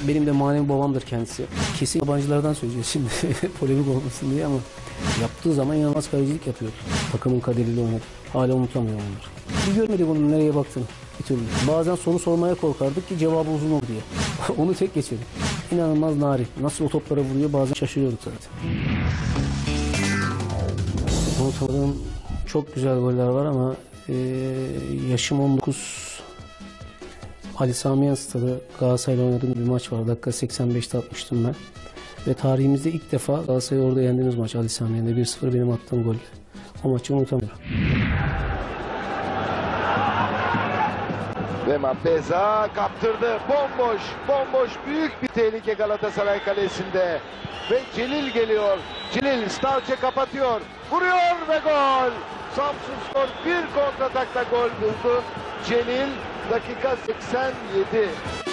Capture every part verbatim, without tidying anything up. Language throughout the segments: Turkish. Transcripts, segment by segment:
Benim de manevi babamdır kendisi. Kesin yabancılardan söyleyeceğiz şimdi polemik olmasın diye ama yaptığı zaman inanılmaz kalecilik yapıyordu. Takımın kaderiyle oynadı. Hala unutamıyorum onları. Bir görmedik onun nereye baktığını bir türlü. Bazen soru sormaya korkardık ki cevabı uzun olur diye. Onu tek geçelim. İnanılmaz narin. Nasıl o toplara vuruyor bazen şaşırıyorduk zaten. Unutamadığım çok güzel goller var ama e, yaşım on dokuz. Ali Sami Yen Stadı Galatasaray'la oynadığım bir maç var. Dakika seksen beşte atmıştım ben. Ve tarihimizde ilk defa Galatasaray'ı orada yendiğimiz maç Ali Sami Yen'de bir sıfır benim attığım golle. O maçı unutamıyorum. Ve Mapeza kaptırdı. Bomboş, bomboş büyük bir tehlike Galatasaray kalesinde. Ve Celil geliyor. Celil Stalce kapatıyor. Vuruyor ve gol. Samsunspor bir kontratakla gol buldu. Celil dakika seksen yedi.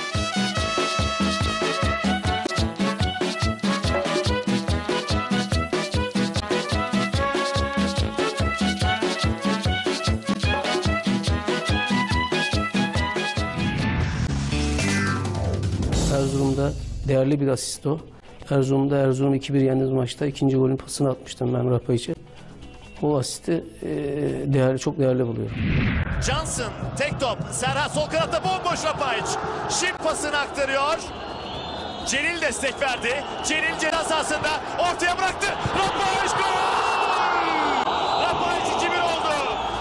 Erzurum'da değerli bir asist o. Erzurum'da Erzurum iki bir yendiğimiz maçta ikinci golün pasını atmıştım ben Rapaiç'e. O asisti e, değerli, çok değerli buluyorum. Johnson tek top. Serhat sol kanatta bomboş Rapaiç. Şimdi pasını aktarıyor. Celil destek verdi. Celil ceza sahasında ortaya bıraktı. Rapaiç gol! Rapaiç iki bir oldu.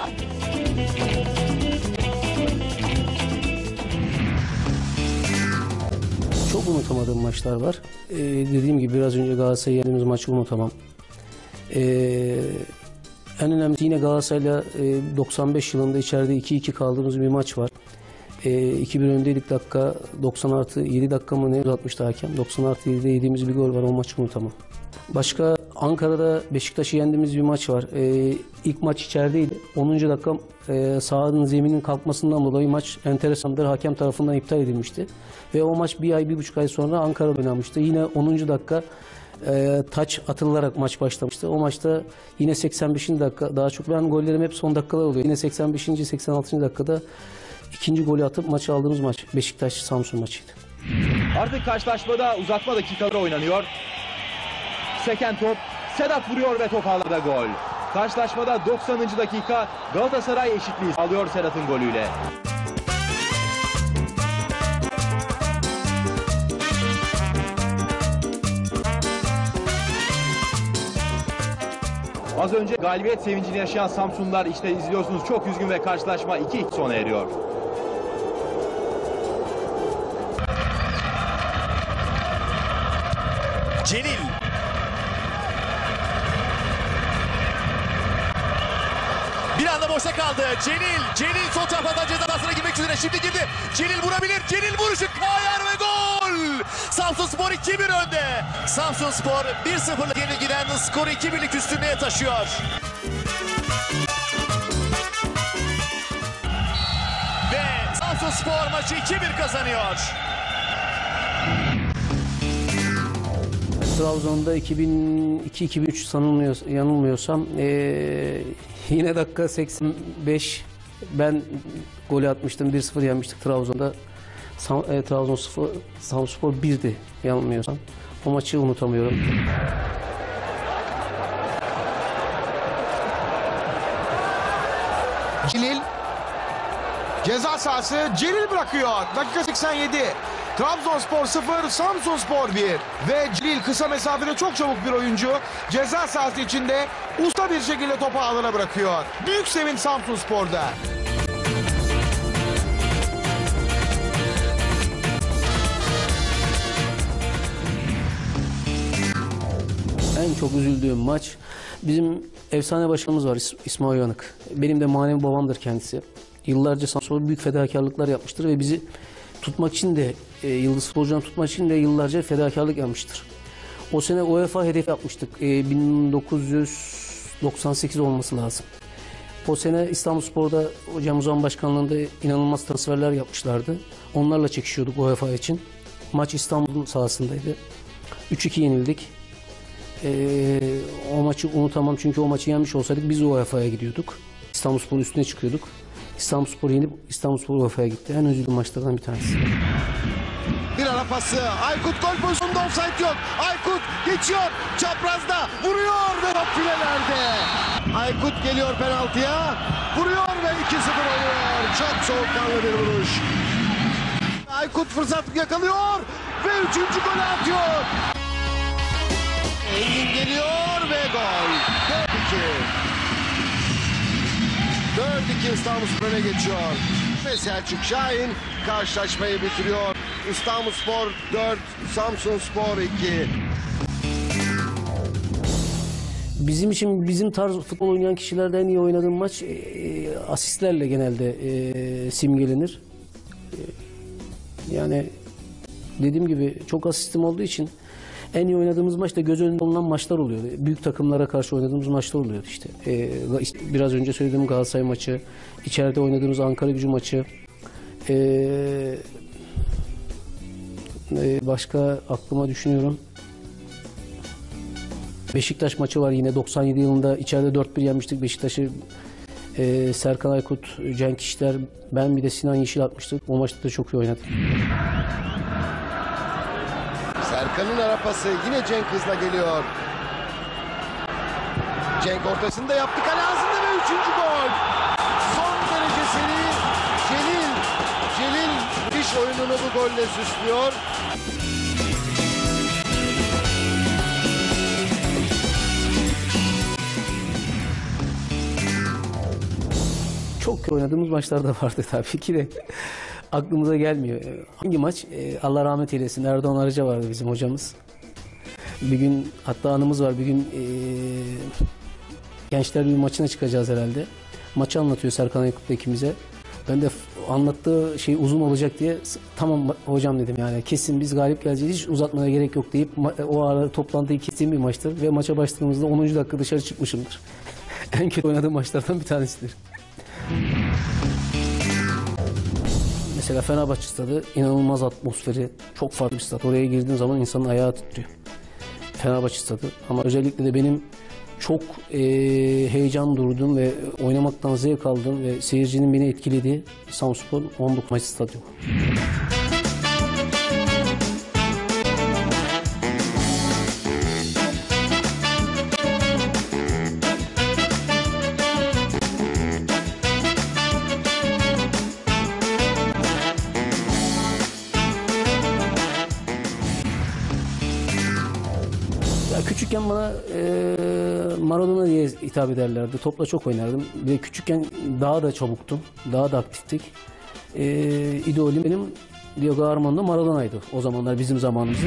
Çok unutamadığım maçlar var. Ee, dediğim gibi biraz önce Galatasaray'ı yendiğimiz maçı unutamam. Ee, en önemlisi yine Galatasaray'la e, doksan beş yılında içeride iki iki kaldığımız bir maç var. E, iki bir öndeydik dakika doksan artı yedi dakika mı ne uzatmıştı hakem. doksan artı yedide yediğimiz bir gol var, o maçı unutamam. Başka Ankara'da Beşiktaş'ı yendiğimiz bir maç var. E, ilk maç içerideydi. onuncu dakika e, sahanın zeminin kalkmasından dolayı maç enteresandır. Hakem tarafından iptal edilmişti. Ve o maç bir ay, bir buçuk ay sonra Ankara'da oynanmıştı. Yine onuncu dakika e, taç atılarak maç başlamıştı. O maçta yine seksen beşinci dakika daha çok. Ben gollerim hep son dakikalar oluyor. Yine seksen beşinci seksen altıncı dakikada ikinci golü atıp maçı aldığımız maç Beşiktaş-Samsun maçıydı. Artık karşılaşmada uzatma dakikaları oynanıyor. Seken top, Sedat vuruyor ve top ağlarda gol. Karşılaşmada doksanıncı dakika Galatasaray eşitliği sağlıyor Sedat'ın golüyle. Az önce galibiyet sevincini yaşayan Samsunlular işte izliyorsunuz, çok üzgün ve karşılaşma iki iki sona eriyor. Celil. Bir anda boşta kaldı. Celil. Celil sol taraftan ceza sahasına girmek üzere. Şimdi girdi. Celil vurabilir. Celil vuruşu kayar ve gol. Samsunspor iki bir önde. Samsunspor bir sıfırlık yenilgiden skoru iki birlik üstünlüğe taşıyor. Ve Samsunspor maçı iki bir kazanıyor. Trabzon'da iki bin iki iki bin üç sanılmıyor, yanılmıyorsam ee, yine dakika seksen beş ben golü atmıştım, bir sıfır yenmiştik Trabzon'da. Sam, e, Trabzon sıfır, Samsunspor birdi yanılmıyorsam. O maçı unutamıyorum. Celil ceza sahası, Celil bırakıyor. Dakika seksen yedi. Trabzonspor sıfır, Samsunspor bir. Ve Celil kısa mesafede çok çabuk bir oyuncu. Ceza sahası içinde usta bir şekilde topu ağlara bırakıyor. Büyük sevinç Samsunspor'da. En çok üzüldüğüm maç bizim efsane başkanımız var, İsmail Uyanık. Benim de manevi babamdır kendisi. Yıllarca Samsunspor büyük fedakarlıklar yapmıştır ve bizi tutmak için de e, Yıldız Futbolcu'dan tutmak için de yıllarca fedakarlık yapmıştır. O sene UEFA hedefi yapmıştık. E, bin dokuz yüz doksan sekiz olması lazım. O sene İstanbulspor'da Hocam Uzan Başkanlığı'nda inanılmaz transferler yapmışlardı. Onlarla çekişiyorduk UEFA için. Maç İstanbul'un sahasındaydı. üç iki yenildik. Ee, o maçı unutamam çünkü o maçı yenmiş olsaydık biz UEFA'ya gidiyorduk. İstanbulspor'un üstüne çıkıyorduk. İstanbulspor yenip İstanbulspor Urfa'ya gitti. En üzüldüğüm maçlardan bir tanesi. Bir ara pası. Aykut gol pozisyonunda offside yok. Aykut geçiyor. Çaprazda vuruyor ve top filelerde. Aykut geliyor penaltıya. Vuruyor ve iki sıfır oluyor. Çok soğukkanlı bir vuruş. Aykut fırsat yakalıyor ve üçüncü golü atıyor. Engin geliyor ve gol. dört iki. dört iki İstanbulspor öne geçiyor. Ve Selçuk Şahin karşılaşmayı bitiriyor. İstanbulspor dört, Samsunspor iki. Bizim için bizim tarz futbol oynayan kişilerde en iyi oynadığım maç e, asistlerle genelde e, simgelenir. E, yani dediğim gibi çok asistim olduğu için en iyi oynadığımız maçta göz önünde olunan maçlar oluyordu. Büyük takımlara karşı oynadığımız maçlar oluyordu işte. E, biraz önce söylediğim Galatasaray maçı, içeride oynadığımız Ankaragücü maçı. E, e, başka aklıma düşünüyorum. Beşiktaş maçı var yine doksan yedi yılında içeride dört bir yenmiştik Beşiktaş'ı. Ee, Serkan Aykut, Cenk İşler, ben bir de Sinan Yeşil atmıştık. O maçta da çok iyi oynadım. Serkan'ın arapası yine Cenk hızla geliyor. Cenk ortasında yaptı, kale ağzında ve üçüncü gol. Son derece seri Celil. Celil iş oyununu bu golle süslüyor. Çok oynadığımız maçlar da vardı tabii ki de aklımıza gelmiyor. Hangi maç? Ee, Allah rahmet eylesin. Erdoğan Arıca vardı bizim hocamız. Bir gün hatta anımız var. Bir gün ee, Gençler bir maçına çıkacağız herhalde. Maçı anlatıyor Serkan Aykut'la ikimize. Ben de anlattığı şey uzun olacak diye tamam hocam dedim yani kesin biz galip geleceğiz hiç uzatmaya gerek yok deyip o ara toplantıyı kestiğim bir maçtır ve maça başladığımızda onuncu dakika dışarı çıkmışımdır. En kötü oynadığım maçlardan bir tanesidir. Mesela Fenerbahçe stadı inanılmaz atmosferi, çok farklı bir stat. Oraya girdiğim zaman insanın ayağı titriyor. Fenerbahçe stadı ama özellikle de benim çok e, heyecan durdum ve oynamaktan zevk aldım ve seyircinin beni etkilediği Samsunspor on dokuz Mayıs Stadyumu. Küçükken bana e, Maradona diye hitap ederlerdi. Topla çok oynardım. Ve küçükken daha da çabuktum. Daha da aktiftik. E, idolüm benim Diego Armando Maradona'ydı. O zamanlar bizim zamanımızda.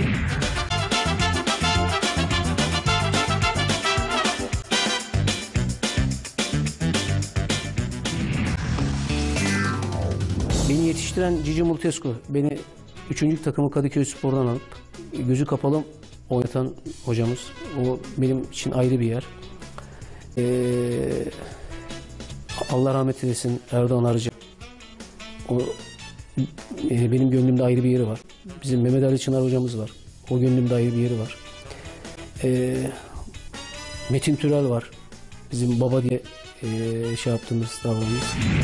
Beni yetiştiren Cici Multescu. Beni üçüncü takımı Kadıköyspor'dan alıp gözü kapalı oynatan hocamız. O benim için ayrı bir yer. Ee, Allah rahmet eylesin Erdoğan Arıca. O e, benim gönlümde ayrı bir yeri var. Bizim Mehmet Ali Çınar hocamız var. O gönlümde ayrı bir yeri var. Ee, Metin Türel var. Bizim baba diye e, şey yaptığımız davranış.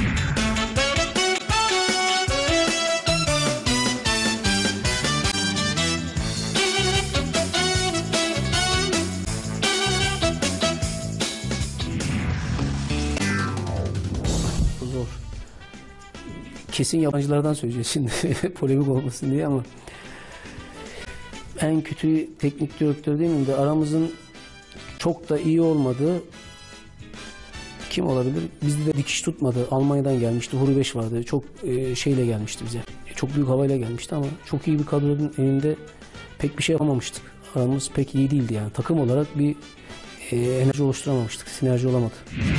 Zor. Kesin yabancılardan söyleyeceğiz şimdi polemik olmasın diye ama en kötü teknik direktör değil mi de aramızın çok da iyi olmadığı kim olabilir? Bizde de dikiş tutmadı. Almanya'dan gelmişti. Huri Beş vardı. Çok e, şeyle gelmişti bize. Çok büyük havayla gelmişti ama çok iyi bir kadronun elinde pek bir şey yapamamıştık. Aramız pek iyi değildi yani. Takım olarak bir e, enerji oluşturamamıştık. Sinerji olamadı.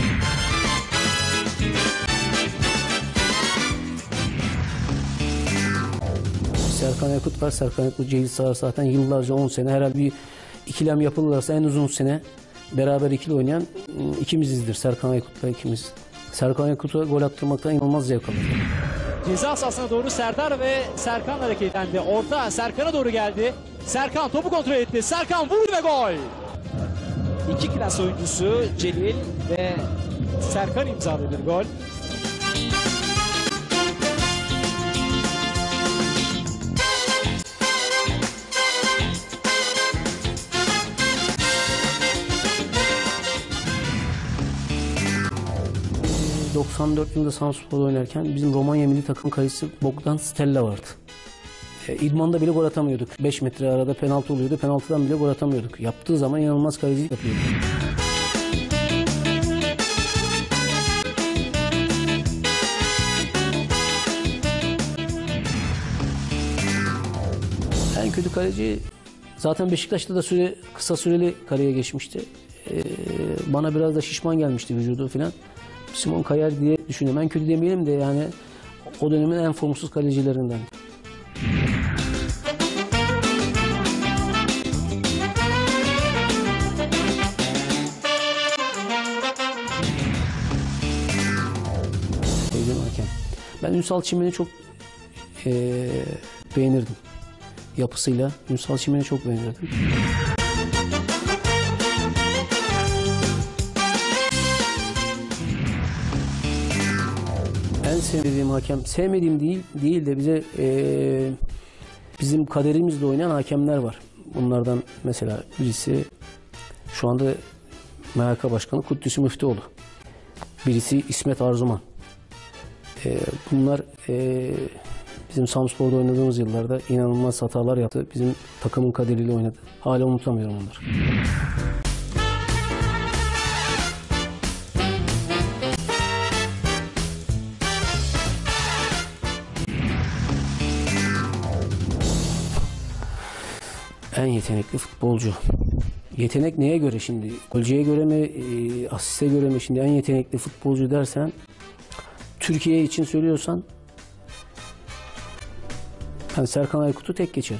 Serkan Aykut var. Serkan Aykut, Celil Sağır zaten yıllarca on sene herhalde bir ikilem yapılırsa en uzun sene beraber ikili oynayan ikimizizdir. Serkan Aykut'la ikimiz. Serkan Aykut'a gol attırmaktan inanılmaz zevk alır. Ceza sahasına doğru Serdar ve Serkan hareketlendi. Orta Serkan'a doğru geldi. Serkan topu kontrol etti. Serkan vurdu ve gol. İki klas oyuncusu Celil ve Serkan imzaladı bir gol. doksan dört yılında Samsunspor'da oynarken bizim Romanya milli takım kalecisi Bogdan Stella vardı. E, İdman'da bile gol atamıyorduk. beş metre arada penaltı oluyordu. Penaltıdan bile gol atamıyorduk. Yaptığı zaman inanılmaz kalecilik yapıyordu. En kötü kaleci zaten Beşiktaş'ta da süre, kısa süreli kareye geçmişti. Ee, bana biraz da şişman gelmişti vücudu falan. Simon Kayar diye düşünüyorum. En kötü demeyelim de yani o dönemin en formsuz kalecilerinden. Sevdiğim hakem. Ben Ünsal Çimen'i çok ee, beğenirdim. Yapısıyla Ünsal Çimen'i çok beğenirdim. En sevdiğim hakem, sevmediğim değil değil de bize e, bizim kaderimizle oynayan hakemler var. Bunlardan mesela birisi şu anda M H K Başkanı Kuddüs Müftüoğlu. Birisi İsmet Arzuman. E, bunlar e, bizim Samsunspor'da oynadığımız yıllarda inanılmaz hatalar yaptı. Bizim takımın kaderiyle oynadı. Hala unutamıyorum onları. En yetenekli futbolcu. Yetenek neye göre şimdi? Golcüye göre mi, e, asiste göre mi? Şimdi en yetenekli futbolcu dersen, Türkiye için söylüyorsan, ben Serkan Aykut'u tek geçerim.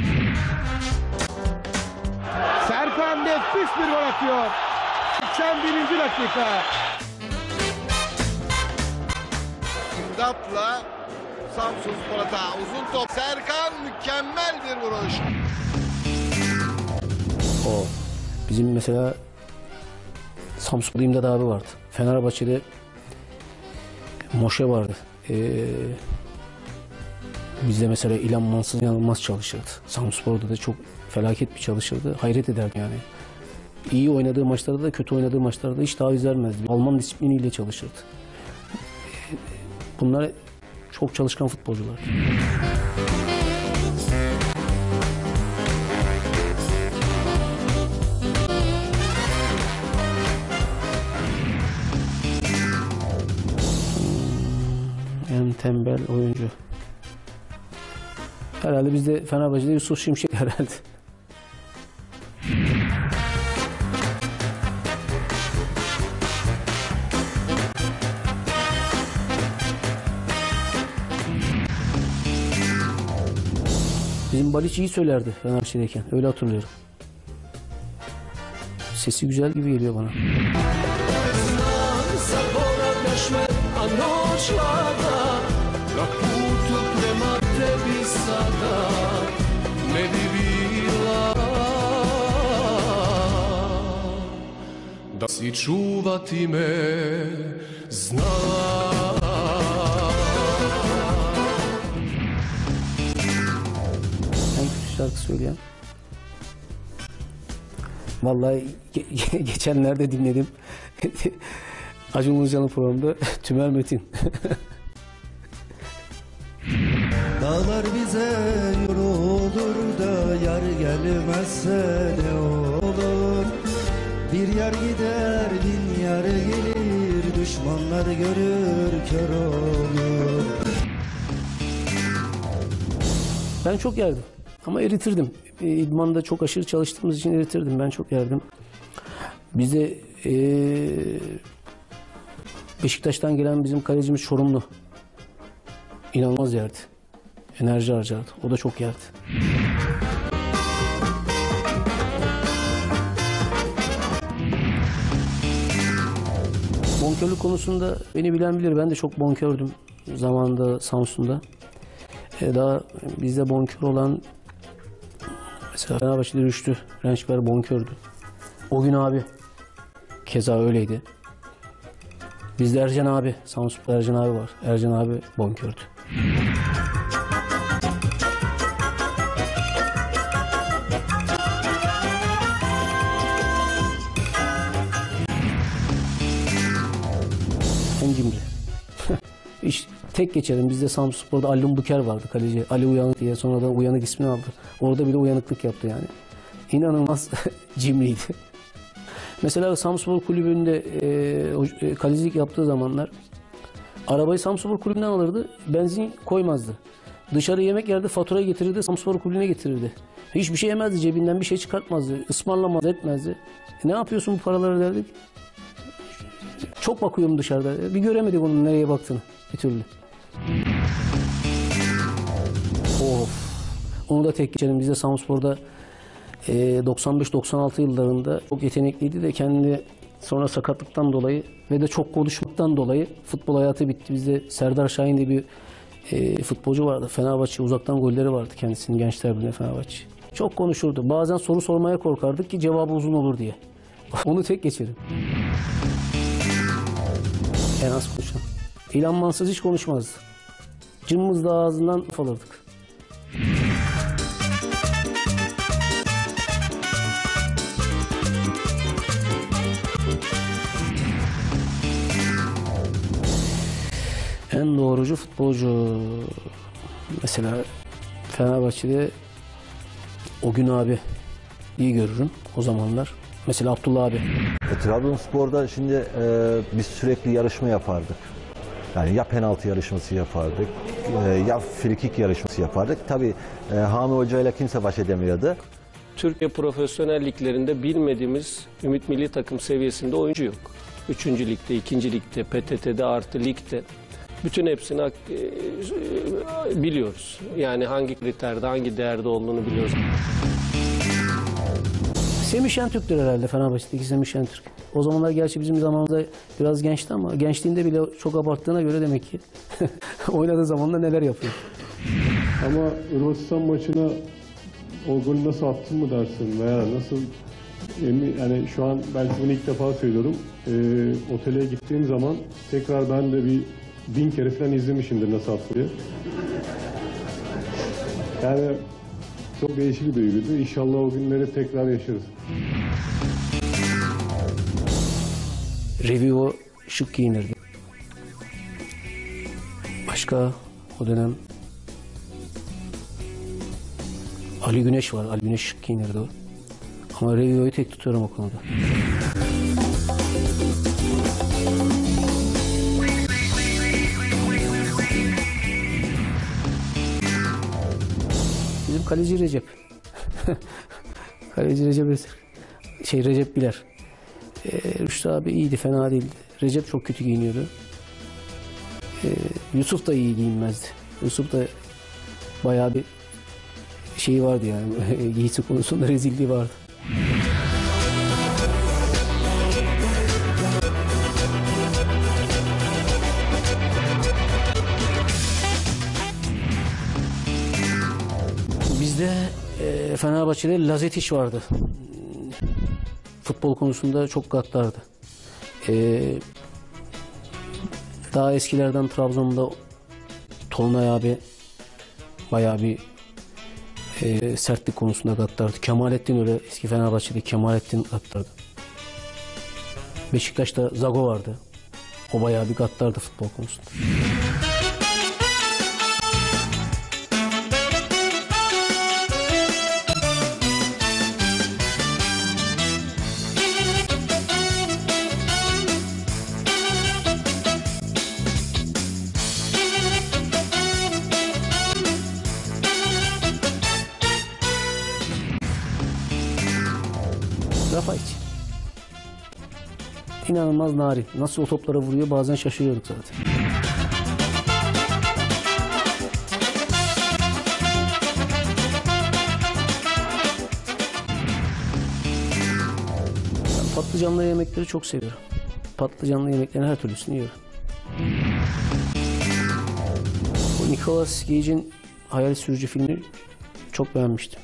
Serkan nefis bir gol atıyor. seksen birinci dakika. İmdat'la Samsunspor hata. Uzun top. Serkan mükemmel bir vuruş. O bizim mesela Samsun'da İmdat abi vardı. Fenerbahçe'de Moşe vardı. Ee, bizde mesela İlhan Mansız inanılmaz çalışırdı. Samsunspor'da da çok felaket bir çalışırdı. Hayret ederdi yani. İyi oynadığı maçlarda da kötü oynadığı maçlarda da hiç taviz vermezdi. Alman disipliniyle çalışırdı. Bunlar çok çalışkan futbolcular. En tembel oyuncu. Herhalde bizde Fenerbahçe'de Yusuf Şimşek herhalde. Bizim Baliç iyi söylerdi Fenerbahçe'deyken. Öyle hatırlıyorum. Sesi güzel gibi geliyor bana. Da si čuvati me znala. En kötü şarkı söyleyen. Vallahi ge geçenlerde dinledim. Acun Ilıcalı'nın programında Tümer Metin. Dağlar bize yorulur da yar gelmezse ne olur? Bir yar gider bin yar gelir, düşmanlar görür kör olur. Ben çok yerdim ama eritirdim. İdmanda çok aşırı çalıştığımız için eritirdim. Ben çok yerdim. Bizde ee, Beşiktaş'tan gelen bizim kalecimiz Çorumlu. İnanılmaz yerdi. Enerji harcardı. O da çok yerdi. Bonkörlük konusunda beni bilen bilir. Ben de çok bonkördüm zamanında Samsun'da. Ee, daha bizde bonkör olan mesela Fenerbahçe'de Rüştü Rençber bonkördü. O gün abi keza öyleydi. Bizde Ercan abi, Samsun'da Ercan abi var. Ercan abi bonkördü. En cimri. tek geçelim. Bizde Samsunspor'da Ali Buker vardı kaleci. Ali Uyanık diye sonradan Uyanık ismini aldı. Orada bile uyanıklık yaptı yani. İnanılmaz cimriydi. Mesela Samsunspor Kulübü'nde e, kalecilik yaptığı zamanlar arabayı Samsunspor Kulübü'nden alırdı. Benzin koymazdı. Dışarı yemek yerdi, faturayı getirirdi, Samsunspor Kulübü'ne getirirdi. Hiçbir şey yemezdi, cebinden bir şey çıkartmazdı. Ismarlamaz, etmezdi. E, ne yapıyorsun bu paraları derdik. Çok bakıyorum dışarıda. Bir göremedik onun nereye baktığını bir türlü. Of. Onu da tek geçelim. Bizde Samsunspor'da e, doksan beş doksan altı yıllarında çok yetenekliydi de kendi sonra sakatlıktan dolayı ve de çok konuşmaktan dolayı futbol hayatı bitti. Bizde Serdar Şahin diye bir e, futbolcu vardı. Fenerbahçe uzaktan golleri vardı kendisinin, Gençler Birliği Fenerbahçe. Çok konuşurdu. Bazen soru sormaya korkardık ki cevabı uzun olur diye. Onu tek geçerim. En az konuşan. İlhan Mansız hiç konuşmazdı. Cımmız da ağzından alırdık. En doğrucu futbolcu. Mesela Fenerbahçe'de o gün abi iyi görürüm o zamanlar. Mesela Abdullah abi. E, Trabzonspor'da şimdi e, biz sürekli yarışma yapardık. Yani ya penaltı yarışması yapardık, e, ya frikik yarışması yapardık. Tabii e, Hami Hoca ile kimse baş edemiyordu. Türkiye profesyonel liglerinde bilmediğimiz Ümit Milli Takım seviyesinde oyuncu yok. Üçüncü ligde, ikinci ligde, P T T'de artı ligde. Bütün hepsini e, biliyoruz. Yani hangi kriterde, hangi değerde olduğunu biliyoruz. Semih Şentürk'tür herhalde Fenerbahçe'deki Semih Şentürk. O zamanlar gerçi bizim zamanımızda biraz gençti ama gençliğinde bile çok abarttığına göre demek ki oynadığı zamanda neler yapıyor. Ama Hırvatistan maçına o golü nasıl attın mı dersin veya nasıl, yani şu an belki bunu ilk defa söylüyorum. E, otele gittiğim zaman tekrar ben de bir bin kere falan izlemişimdir nasıl attı diye. Yani çok değişik bir duyguydu. İnşallah o günleri tekrar yaşarız. Revio şık giyinirdi. Başka o dönem Ali Güneş var. Ali Güneş şık giyinirdi o. Ama Revio'yu tek tutuyorum o konuda. Bizim kaleci Recep. Kaleci Recep şey Recep Biler. Ee, Rüştü abi iyiydi, fena değildi. Recep çok kötü giyiniyordu. Ee, Yusuf da iyi giyinmezdi. Yusuf da bayağı bir şeyi vardı yani. Giysi konusunda rezilliği vardı. Bizde e, Fenerbahçe'de Lazetiç vardı. Futbol konusunda çok gaddardı. E, daha eskilerden Trabzon'da Tolunay abi bayağı bir e, sertlik konusunda gaddardı. Kemalettin öyle, eski Fenerbahçe'de Kemalettin gaddardı. Beşiktaş'ta Zago vardı. O bayağı bir gaddardı futbol konusunda. Rafaiç. İnanılmaz narin. Nasıl o toplara vuruyor bazen şaşırıyorduk zaten. Ben patlıcanlı yemekleri çok seviyorum. Patlıcanlı yemeklerin her türlüsünü yiyorum. Bu Nicolas Cage'in Hayal Sürücü filmi çok beğenmiştim.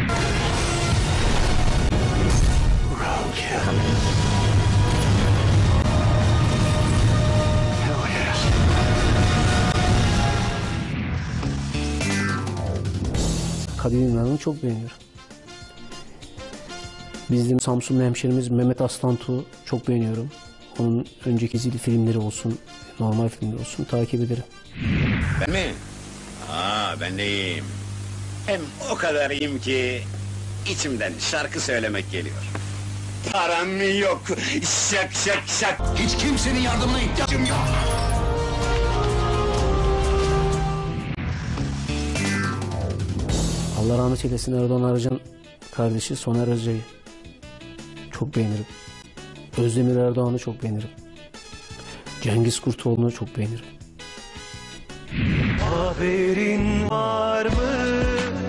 Kadir İnanır'ı çok beğeniyorum. Bizim Samsunlu hemşerimiz Mehmet Aslantuğ'u çok beğeniyorum. Onun önceki dizili filmleri olsun, normal filmleri olsun takip ederim. Ben mi? Aa, ben de iyiyim. Hem o kadar iyiyim ki içimden şarkı söylemek geliyor. Param yok, şak şak şak. Hiç kimsenin yardımına ihtiyacım yok. Allah rahmet eylesin, Erdoğan Arıcan kardeşi Soner Özcay'ı çok beğenirim. Özdemir Erdoğan'ı çok beğenirim. Cengiz Kurtoğlu'nu çok beğenirim. Haberin var mı?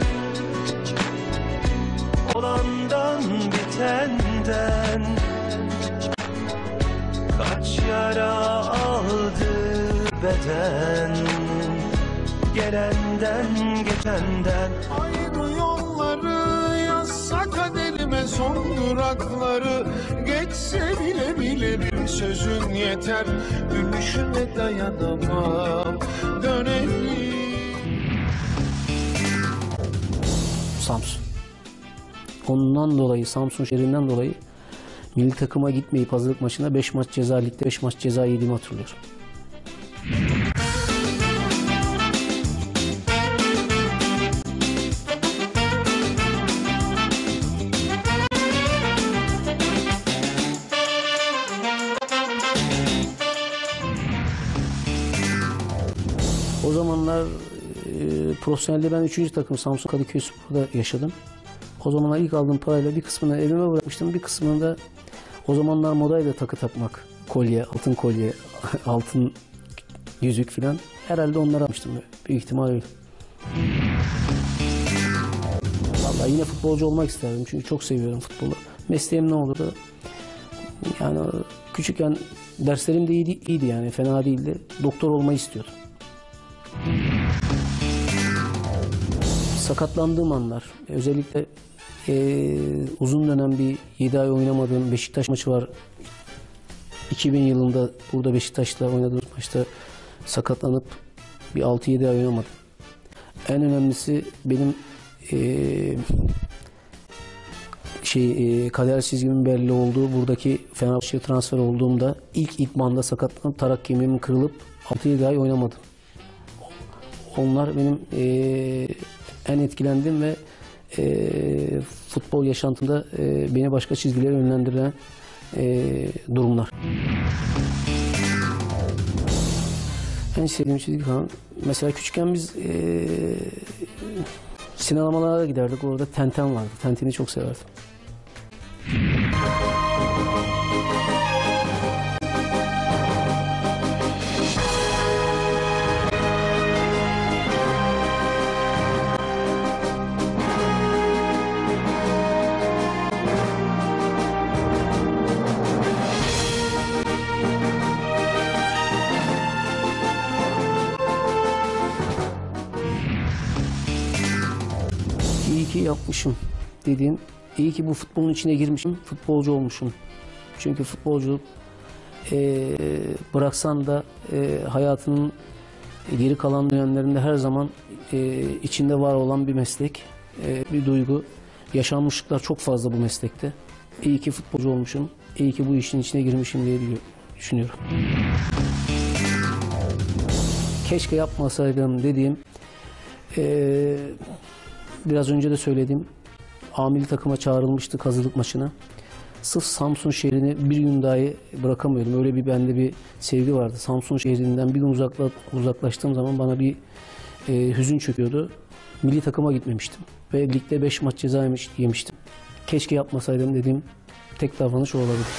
Olandan bitenden, kaç yara aldı beden, gelenden geçenden. Aynı yolları yazsa kaderime son durakları, geçse bile bile bir sözün yeter, gülüşüne dayanamam, dönelim. Samsun. Ondan dolayı, Samsun şehrinden dolayı milli takıma gitmeyip hazırlık maçına beş maç ceza, ligde beş maç ceza yediğimi hatırlıyorum. O zamanlar e, profesyonelde ben üçüncü takım Samsun Kadıköyspor'da yaşadım. O zamanlar ilk aldığım parayla bir kısmını evime bırakmıştım. Bir kısmını da o zamanlar modayla takı takmak. Kolye, altın kolye, altın yüzük filan. Herhalde onları almıştım. Büyük ihtimal öyle. Vallahi yine futbolcu olmak isterdim. Çünkü çok seviyorum futbolu. Mesleğim ne olurdu? Yani küçükken derslerim de iyiydi, iyiydi yani. Fena değildi. Doktor olmayı istiyordum. Sakatlandığım anlar, özellikle e, uzun dönem bir yedi ay oynamadığım Beşiktaş maçı var. iki bin yılında burada Beşiktaş'ta oynadığım maçta sakatlanıp bir altı yedi ay oynamadım. En önemlisi benim e, şey e, kader çizgimin belli olduğu, buradaki Fenerbahçe'ye transfer olduğumda ilk idmanda sakatlanıp tarak kemiğimin kırılıp altı yedi ay oynamadım. Onlar benim e, en etkilendiğim ve e, futbol yaşantımda e, beni başka çizgilere yönlendiren e, durumlar. En sevdiğim çizgi falan, mesela küçükken biz e, sinemalara giderdik, orada Tenten vardı. Tenten'i çok severdim. İyi ki yapmışım dediğim, iyi ki bu futbolun içine girmişim, futbolcu olmuşum. Çünkü futbolculuk e, bıraksan da e, hayatının geri kalan dönemlerinde her zaman e, içinde var olan bir meslek, e, bir duygu. Yaşanmışlıklar çok fazla bu meslekte. İyi ki futbolcu olmuşum, iyi ki bu işin içine girmişim diye düşünüyorum. Keşke yapmasaydım dediğim, e, biraz önce de söylediğim, A milli takıma çağrılmıştık hazırlık maçına. Sırf Samsun şehrini bir gün dahi bırakamıyordum. Öyle bir bende bir sevgi vardı. Samsun şehrinden bir gün uzakla, uzaklaştığım zaman bana bir e, hüzün çöküyordu. Milli takıma gitmemiştim. Ve ligde beş maç ceza yemiş, yemiştim. Keşke yapmasaydım dediğim tek davranış o olabilir.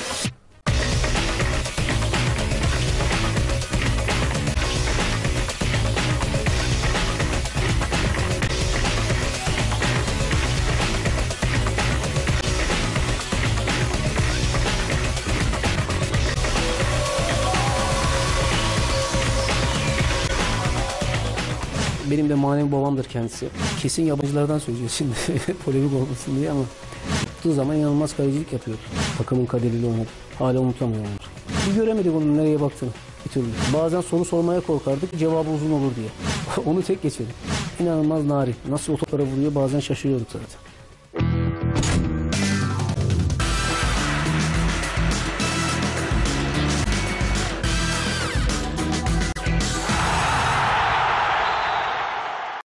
Benim de manevi babamdır kendisi. Kesin yabancılardan söylüyor şimdi polemik olmasın diye, ama tuttuğu zaman inanılmaz kalecilik yapıyordu. Takımın kaderiyle oynadı. Hala unutamıyorum onu. Bir göremedik onun nereye baktığını bir türlü. Bazen soru sormaya korkardık, cevabı uzun olur diye. Onu tek geçelim. İnanılmaz narin. Nasıl o toplara vuruyor bazen şaşırıyorduk zaten.